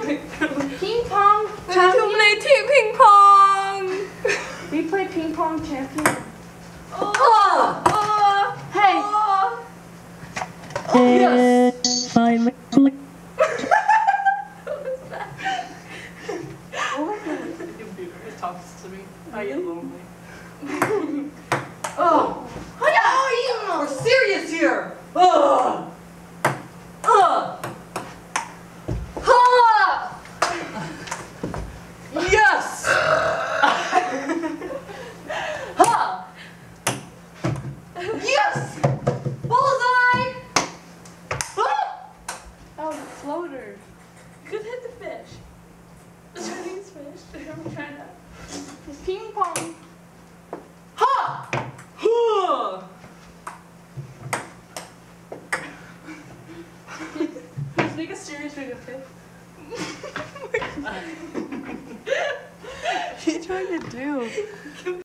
Ping pong. Team ping pong. We play ping pong champion. Hey. It's finally clicked. It talks to me. I get lonely. We're serious here. Yes. Yes. Bullseye. Oh, the floater. You could hit the fish. The Chinese fish. I'm trying to. It's ping pong. Let's make a serious ring of fish. What are you trying to do?